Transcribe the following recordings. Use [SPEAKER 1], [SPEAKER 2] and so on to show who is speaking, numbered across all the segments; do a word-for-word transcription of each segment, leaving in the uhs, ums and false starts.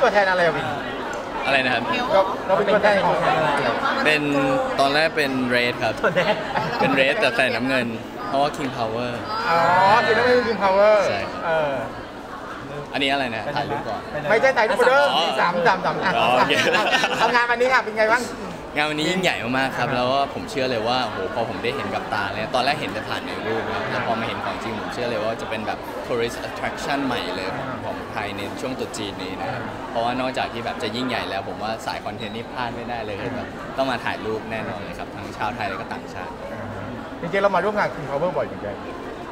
[SPEAKER 1] ตัวแทนอะไรวิน
[SPEAKER 2] อะไรนะครับ
[SPEAKER 1] เราเป็นตัวแทนของอะไร
[SPEAKER 2] เป็นตอนแรกเป็นเรดครับเป็นเรดแต่ใส่น้ำเงินเพราะว่า King Power
[SPEAKER 1] อ๋อสีน้ำเงิน King Power
[SPEAKER 2] ใช่เอออันนี้อะไรนะถ่ายรูปก่อน
[SPEAKER 1] ไม่ใช่ถ่ายรูปเด้อสามสามสามทำงานวันนี้ค่ะเป็นไงบ้าง
[SPEAKER 2] งานวันนี้ยิ่งใหญ่มากๆครับแล้วก็ผมเชื่อเลยว่าโหพอผมได้เห็นกับตาเลยตอนแรกเห็นแต่ผ่านในรูปครับแล้วพอมาเห็นของจริงผมเชื่อเลยว่าจะเป็นแบบ tourist attraction ใหม่เลยของไทยในช่วงตรุษจีนนี้นะครับเพราะว่านอกจากที่แบบจะยิ่งใหญ่แล้วผมว่าสายคอนเทนต์นี่พลาดไม่ได้เลยแบบต้องมาถ่ายรูปแน่นอนเลยครับทั้งชาวไทยและก็ต่างชาติ
[SPEAKER 1] จริงๆเรามาร่วมงาน King Power บ่อยจริงๆ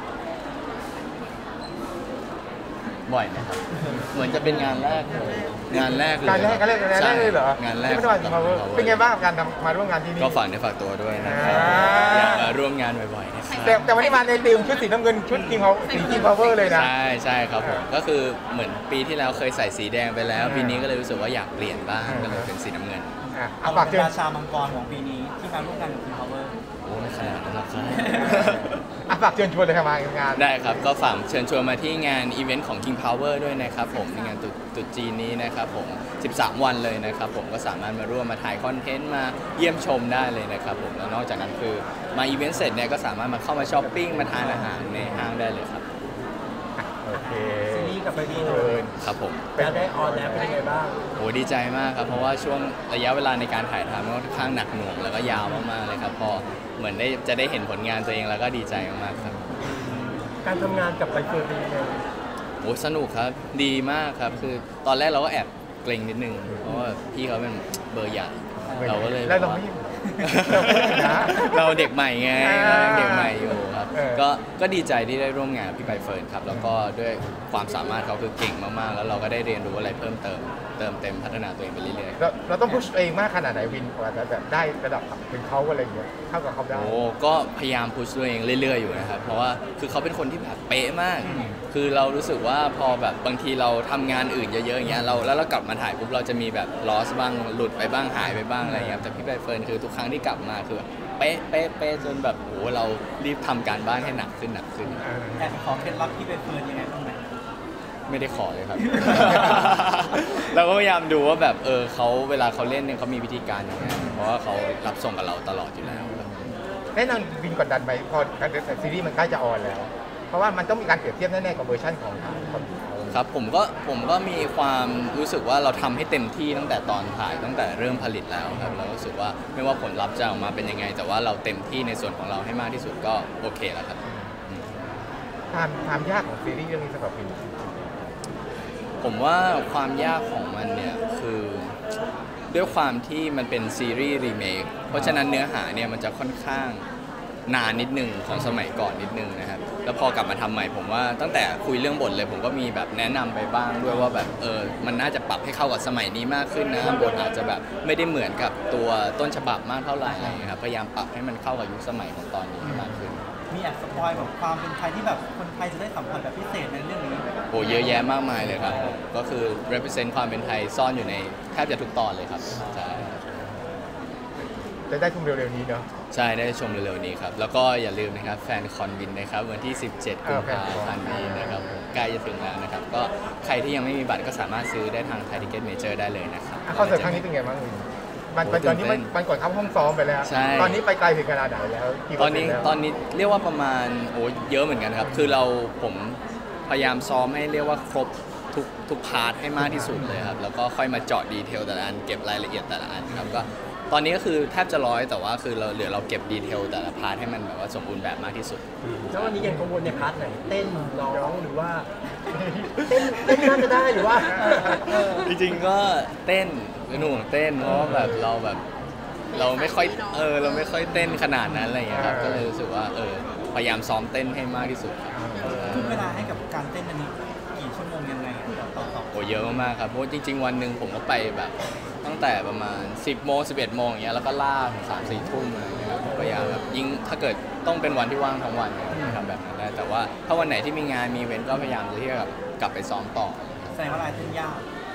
[SPEAKER 2] บ่อยนะครับเหมือนจะเป็นงานแรกเลยงานแรกเลย
[SPEAKER 1] งานแรกงานแรกงานแรกเลยเหรอง
[SPEAKER 2] านแรก
[SPEAKER 1] เป็นไงบ้างการมาร่วมงานที่นี่
[SPEAKER 2] ก็ฝากในฝากตัวด้วยนะครับอยากมาร่วมงานบ่อยๆนะครับ
[SPEAKER 1] แต่แต่วันนี้มาในธีมชุดสีน้ำเงินชุด King Power สี King Power เลยนะ
[SPEAKER 2] ใช่ใช่ครับผมก็คือเหมือนปีที่แล้วเคยใส่สีแดงไปแล้วปีนี้ก็เลยรู้สึกว่าอยากเปลี่ยนบ้างก็เลยเป็นสีน้ำเงิน
[SPEAKER 3] เอาฝากราชามังกรของปีนี้ที่มาร่วมงานกับ King Power
[SPEAKER 2] โอ้ไม่ขนาดนั้นหรอกครับ
[SPEAKER 1] ฝากเชิญชวนเลยครับมางาน
[SPEAKER 2] ได้ครับก็ฝากเชิญชวนมาที่งานอีเวนต์ของ King Power ด้วยนะครับผมในงานตุ๊ดจีนนี้นะครับผมสิบสามวันเลยนะครับผมก็สามารถมาร่วมมาถ่ายคอนเทนต์มาเยี่ยมชมได้เลยนะครับผมแล้วนอกจากนั้นคือมาอีเวนต์เสร็จเนี่ยก็สามารถมาเข้ามาช้อปปิ้งมาทานอาหารในห้างได้เลยครับ
[SPEAKER 1] โอเค
[SPEAKER 3] ซีรีส์กับไปดีเลย
[SPEAKER 2] ครับผม
[SPEAKER 3] แล้วได้ออนแล้วเป็นยังไงบ้าง
[SPEAKER 2] โอ้ดีใจมากครับเพราะว่าช่วงระยะเวลาในการถ่ายทำมันค่อนข้างหนักหน่วงแล้วก็ยาวมากๆเลยครับพอเหมือนได้จะได้เห็นผลงานตัวเองแล้วก็ดีใจมากๆครับ
[SPEAKER 3] การทำงานกับใบเฟิร์นเป็นยังไง
[SPEAKER 2] โอ้สนุกครับดีมากครับคือตอนแรกเราก็แอบเกรงนิดนึงเพราะว่าพี่เขาเป็นเบอร์ใหญ่เราก็เลย
[SPEAKER 1] แล้วเราไม่
[SPEAKER 2] เราเด็กใหม่ไงเด็กใหม่อยู่ครับก็ก็ดีใจที่ได้ร่วมงานพี่ใบเฟิร์นครับแล้วก็ด้วยความสามารถเขาคือเก่งมากๆแล้วเราก็ได้เรียนรู้อะไรเพิ่มเติมเติมเต็มพัฒนาตัวเองไปเรื่อย
[SPEAKER 1] ๆเราต้องพุชเองมากขนาดไหนวินกว่าจะแบบได้ระดับเป็นเขาอะไรอย่างเงี้ยเท่ากับเขาได้
[SPEAKER 2] โอ้ก็พยายามพุชตัวเองเรื่อยๆอยู่นะครับเพราะว่าคือเขาเป็นคนที่แบบเป๊ะมากคือเรารู้สึกว่าพอแบบบางทีเราทำงานอื่นเยอะๆอย่างเงี้ยเราแล้วเรากลับมาถ่ายปุ๊บเราจะมีแบบลอสบ้างหลุดไปบ้างหายไปบ้างอะไรอย่างเงี้ยแต่พี่ใบเฟิร์นคือทุกครั้งที่กลับมาคือเป๊ะเป๊ะเป๊ะจนแบบโอ้เรารีบทำการบ้านให้หนักขึ้นหนักขึ้น
[SPEAKER 3] แต่ขอเคล็ดลับพี่ใบเฟิร์นยังไงบ้างไหม
[SPEAKER 2] ไม่ได้ขอเลยครับ เราก็พยายามดูว่าแบบเออเขาเวลาเขาเล่นเนี่ยเขามีวิธีการยังไงเพราะว่าเขารับส่งกับเราตลอดอยู่แล้ว
[SPEAKER 1] แน่นอนวินกดดันไหมพอการซีรีส์มันใกล้จะออนแล้วเพราะว่ามันต้องมีการเปรียบเทียบแน่ๆกับเวอร์ชันของคน
[SPEAKER 2] ครับผมก็ผมก็มีความรู้สึกว่าเราทำให้เต็มที่ตั้งแต่ตอนถ่ายตั้งแต่เริ่มผลิตแล้วครับเรารู้สึกว่าไม่ว่าผลลัพธ์จะออกมาเป็นยังไงแต่ว่าเราเต็มที่ในส่วนของเราให้มากที่สุดก็โอเคแล้วครับ
[SPEAKER 1] ความความยากของซีรีส์เรื่องนี้สำหรับวิน
[SPEAKER 2] ผมว่าความยากของมันเนี่ยคือด้วยความที่มันเป็นซีรีส์รีเมคเพราะฉะนั้นเนื้อหาเนี่ยมันจะค่อนข้างนานนิดนึงของสมัยก่อนนิดนึงนะครับแล้วพอกลับมาทำใหม่ผมว่าตั้งแต่คุยเรื่องบทเลยผมก็มีแบบแนะนำไปบ้างด้วยว่าแบบเออมันน่าจะปรับให้เข้ากับสมัยนี้มากขึ้นนะบทอาจจะแบบไม่ได้เหมือนกับตัวต้นฉบับมากเท่าไหร่อะไรอย่างเงี้ยครับพยายามปรับให้มันเข้ากับยุคสมัยของตอนนี้มากขึ้น
[SPEAKER 3] มีแอบสปอยแบบความเป็นไทยที่แบบคนไทยจะได้สัมผัสแบบพิเศษในเรื่องนี้
[SPEAKER 2] โอ้เยอะแยะมากมายเลยครับก็คือ represent ความเป็นไทยซ่อนอยู่ในแทบจะทุกตอนเลยครับใช่
[SPEAKER 1] จะได้ชมเร็วๆนี้เนาะ
[SPEAKER 2] ใช่ได้ชมเร็วๆนี้ครับแล้วก็อย่าลืมนะครับแฟนคอนวินนะครับวันที่สิบเจ็ดกุมภาพันธ์นี้นะครับใกล้จะถึงแล้วนะครับก็ใครที่ยังไม่มีบัตรก็สามารถซื้อได้ทางไทยทิเก็ตเมเจอร์ได้เลยนะครับ
[SPEAKER 1] คอนเสิร์ตครั้งนี้เป็นไงบ้างวินมันตอนนี้มันก่อนเข้าห้องซ้อมไปแล้วตอนนี้ไปไกลถึงขนาดไหนแล้ว
[SPEAKER 2] ตอนนี้ตอนนี้เรียกว่าประมาณโอ้เยอะเหมือนกันครับคือเราผมพยายามซ้อมให้เรียกว่าครบทุกทุกพาร์ทให้มากที่สุดเลยครับแล้วก็ค่อยมาเจาะดีเทลแต่ละอันเก็บรายละเอียดแต่ละอันครับก็ตอนนี้ก็คือแทบจะร้อยแต่ว่าคือเราเหลือเราเก็บดีเทลแต่ละพาร์ทให้มันแบบว่าสมบูรณ์แบบมากที่สุด
[SPEAKER 3] แล้ววันนี้ยังกังวลในพาร์ทไหนเต้นร้องหรือว่าเต้นเต้นน่าจะได้หรือว่า
[SPEAKER 2] จริงๆก็เต้นหนุ่มเต้นเพราะแบบเราแบบเราไม่ค่อยเออเราไม่ค่อยเต้นขนาดนั้นอะไรอย่างเงี้ยครับก็เลยรู้สึกว่าเออพยายามซ้อมเต้นให้มากที่สุด
[SPEAKER 3] คือเวลาให้กับการเต้นอันนี้กี่ชั่วโมงยังไงต่อต่อ
[SPEAKER 2] โอ้เยอะมากๆครับเพราะจริงๆวันหนึ่งผมก็ไปแบบตั้งแต่ประมาณสิบโมงสิบเอ็ดโมงอย่างเงี้ยแล้วก็ลากสามสี่ทุ่มอะไรเงี้ยครับพยายามแบบยิ่งถ้าเกิดต้องเป็นวันที่ว่างทั้งวันทำแบบนั้นได้แต่ว่าถ้าวันไหนที่มีงานมีเว้นก็พยายามที่จะแบบกลับไปซ้อมต่อ
[SPEAKER 3] แสดงว่าลายเต้นยาก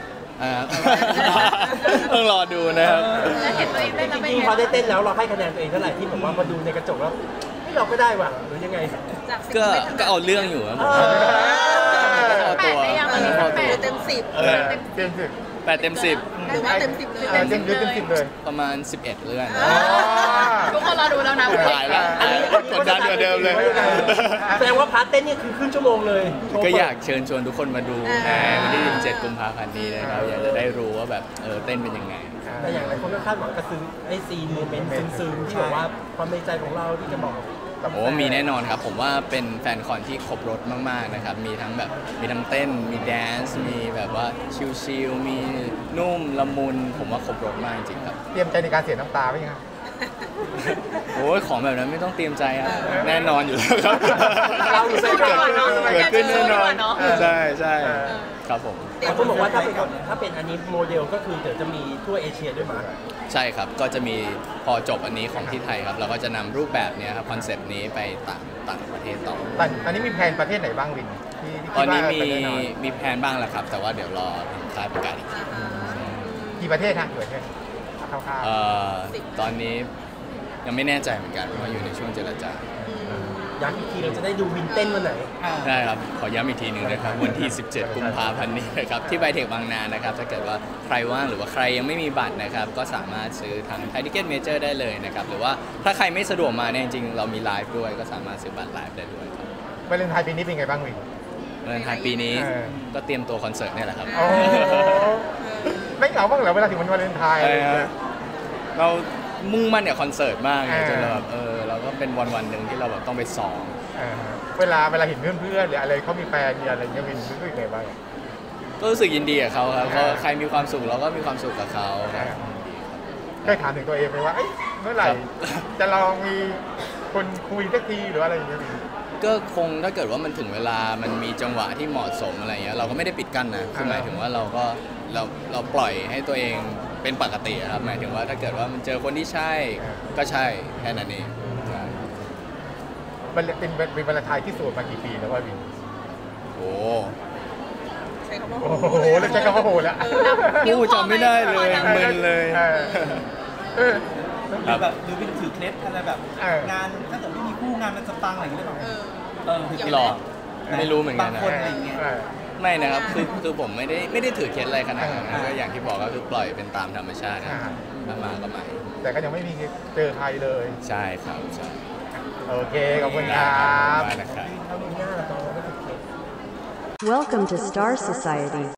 [SPEAKER 2] ต้องรอดูนะครับ
[SPEAKER 3] จริงๆพอได้เต้นแล้วเราให้คะแนนตัวเองเท่าไหร่ที่ผมว่ามาดูในกระจกแล้วเราก็ได้ว่ะหรือยังไง
[SPEAKER 2] ก็ก็เอาเรื่องอยู่ครับ
[SPEAKER 4] แปดได้ยังตอนนี้แปดเต็มสิบ
[SPEAKER 1] เต็มสิบ
[SPEAKER 2] แปดเต็มสิบ
[SPEAKER 4] หรือว่าเต็มสิบเลย
[SPEAKER 1] เออเต็มเต็มสิบเลย
[SPEAKER 2] ประมาณสิบเอ็ดเลื่อน
[SPEAKER 1] อ๋อ
[SPEAKER 4] ทุกคนรอดูแล้วนะ
[SPEAKER 2] ตายแล้วกดดันกว่าเดิมเลย
[SPEAKER 3] แสดงว่าพาร์ทเต้นเนี่ยคือครึ่งชั่วโมงเลยโชว์
[SPEAKER 2] ก็
[SPEAKER 3] เปิด
[SPEAKER 2] อยากเชิญชวนทุกคนมาดูวันที่ยี่สิบเจ็ดกุมภาพันธ์นี้นะครับอยากจะได้รู้ว่าแบบเออเต้นเป็นยังไง
[SPEAKER 3] แต่อย่างไรคนก็คาดหวังกระซึ้งไอซีนโมเมนต์ซึ้งๆที่แบบว่าความในใจของเราที่จะบอก
[SPEAKER 2] โอ้มีแน่นอนครับ ผมว่าเป็นแฟนคอนที่ครบรถมากๆนะครับ มีทั้งแบบมีทั้งเต้น มีแดนซ์ มีแบบว่าชิลๆ มีนุ่มละมุน ผมว่าครบรถมากจริงๆครับ
[SPEAKER 1] เตรียมใจในการเสียน้ำตาไหมครับ
[SPEAKER 2] โอ้ยของแบบนั้นไม่ต้องเตรียมใจครับแน่นอนอยู่แล้วครับ
[SPEAKER 3] เราอยู่ใน
[SPEAKER 2] เกิดขึ้นเกิดขึ้นแน่นอน
[SPEAKER 4] เนอะ
[SPEAKER 2] ใช่ใช่ครับผม
[SPEAKER 3] แต่คนบอกว่าถ้าเป็นถ้าเป็นอันนี้โมเดลก็คือเดี๋ยวจะมีทั่วเอเชียด้วยมั้ย
[SPEAKER 2] ใช่ครับ ก็จะมีพอจบอันนี้ของที่ไทยครับ เราก็จะนำรูปแบบเนี้ยครับคอนเซปต์นี้ไปต่างต่างประเทศต่อ
[SPEAKER 1] ตอนตอนนี้มีแผนประเทศไหนบ้างวินที่ที่
[SPEAKER 2] ตอนนี้
[SPEAKER 1] คิด
[SPEAKER 2] มี
[SPEAKER 1] ว่าไปแน่นอน
[SPEAKER 2] มีแพลนบ้างแล้วครับ แต่ว่าเดี๋ยวรอค่ายประกาศอีกที
[SPEAKER 1] กี่ประเทศฮะกี่ประเทศคร่าว
[SPEAKER 2] เอ่อตอนนี้ยังไม่แน่ใจเหมือนกันเพราะว่าอยู่ในช่วงเจรจา
[SPEAKER 3] ย้ำอีกทีเราจะได้ดูวินเต้นวันไหน
[SPEAKER 2] ได้ครับ ขอย้ำอีกทีหนึ่งนะครับ วันที่ สิบเจ็ด กุมภาพันธ์นี้นะครับ ที่ไบเทคบางนานะครับ ถ้าเกิดว่าใครว่างหรือว่าใครยังไม่มีบัตรนะครับ ก็สามารถซื้อทางไทยทิเก็ตเมเจอร์ได้เลยนะครับ หรือว่าถ้าใครไม่สะดวกมาเนี่ยจริงๆเรามีไลฟ์ด้วยก็สามารถซื้อบัตรไลฟ์ได้ด้วยครับ
[SPEAKER 1] ๆวาเลนไทน์ปีนี้เป็นไงบ้างวิน
[SPEAKER 2] วาเลนไทน์ปีนี้
[SPEAKER 1] เออ
[SPEAKER 2] ก็เตรียมตัวคอนเสิร์ตเนี่ยแหละครับ
[SPEAKER 1] โอ้ไม่เหงาบ้างเหรอเวลาถึงวันวาเลนไทน์
[SPEAKER 2] ใช่ฮะเรามุ่งมั่นเนี่ยคอนเสิร์ตมากไง
[SPEAKER 1] อ่า
[SPEAKER 2] จนเราแบบเออเราก็เป็นวันวันๆหนึ่งที่เราแบบต้องไปซ้อม
[SPEAKER 1] เออเวลาเวลาเห็นเพื่อนๆหรืออะไรเขามีแฟนมีอะไรเงี้ยวินรู้สึกยังไงบ้าง
[SPEAKER 2] ก็รู้สึกยินดีกับเขาครับ
[SPEAKER 1] อ่า
[SPEAKER 2] เพราะใครมีความสุขเราก็มีความสุขกับเขาครับ
[SPEAKER 1] เคยถามถึงตัวเองไหมว่าเอ้ยเมื่อไหร่
[SPEAKER 2] ครับ
[SPEAKER 1] จะลองมีคนคุยสักทีหรืออะไรอย่างเงี้ยวิน
[SPEAKER 2] ก็คงถ้าเกิดว่ามันถึงเวลามันมีจังหวะที่เหมาะสมอะไรเงี้ยเราก็ไม่ได้ปิดกั้นนะคือหมายถึงว่าเราก็เราเราปล่อยให้ตัวเองเป็นปกติอะครับหมายถึงว่าถ้าเกิดว่ามันเจอคนที่ใช่ก็ใช่แค่นั้นเองใช่
[SPEAKER 1] มันเป็นเป็นวาเลนไทน์ที่โสดมากี่ปีแล้วว่าวิน
[SPEAKER 2] โอ้
[SPEAKER 4] ใช้คำว่า
[SPEAKER 1] โอ้โหแล้วใช้คำว่าโหแล้ว
[SPEAKER 2] พูดจำไม่ได้เลยมึนเลย
[SPEAKER 1] เออเออ
[SPEAKER 5] หรือแบบหรือเป็นถือเคล็ดอะไรแบบ
[SPEAKER 1] เออ
[SPEAKER 5] งานถ้าเกิดไม่มีคู่งานมันจะปังอะไรอย่างเงี้ยหรือเปล่า
[SPEAKER 4] เออ
[SPEAKER 5] เออ
[SPEAKER 2] พี่หรอไม่รู้เหมือนกันนะ
[SPEAKER 5] บางคนอะไรอย่างเงี้ย
[SPEAKER 2] ไม่นะครับคือคือผมไม่ได้ไม่ได้ถือเคล็ดอะไรขนาดนั้น
[SPEAKER 1] อ่า
[SPEAKER 2] ก็อย่างที่บอกก็คือปล่อยเป็นตามธรรมชาตินะ
[SPEAKER 1] อ่า
[SPEAKER 2] ถ้ามาก็มา
[SPEAKER 1] แต่ก็ยังไม่มีเจอใครเลย
[SPEAKER 2] ใช่ครับใช่
[SPEAKER 1] โอเค ขอบคุณครับ
[SPEAKER 2] ได้นะครับ
[SPEAKER 3] เรามีหน้าเราต้องไม่ติดเคส
[SPEAKER 6] Welcome to Star Society.